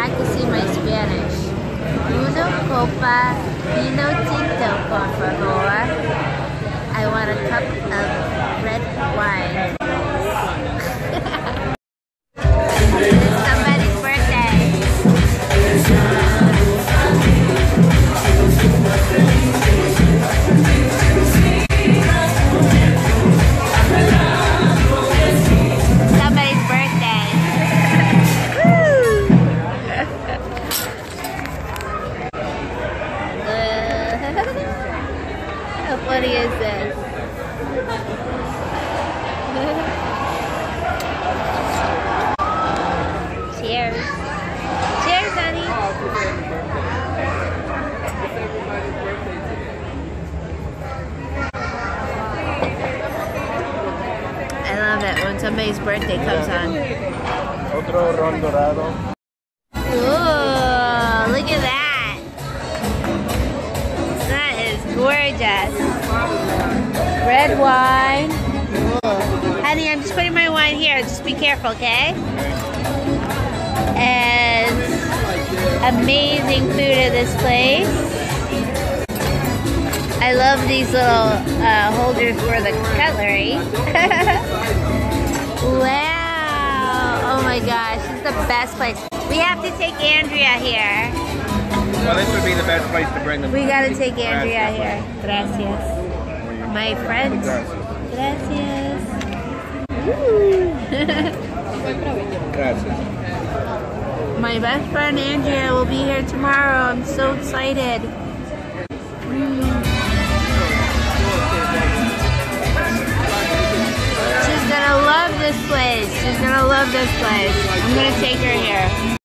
practicing my Spanish. Uno copa vino tinto, por favor. I want a cup of red wine. It's somebody's birthday. Somebody's birthday. How funny is this? Cheers. Cheers, honey. I love it when somebody's birthday comes on. Otro ron dorado. Ooh, look at that. That is gorgeous. Red wine. Ooh. Honey, I'm just putting my wine here. Just be careful, okay? And amazing food at this place. I love these little holders for the cutlery. Wow! Oh my gosh, this is the best place. We have to take Andrea here. Well, this would be the best place to bring them. We gotta take Andrea here. Gracias. My friend. Gracias. Gracias. My best friend Andrea will be here tomorrow. I'm so excited. She's gonna love this place. She's gonna love this place. I'm gonna take her here.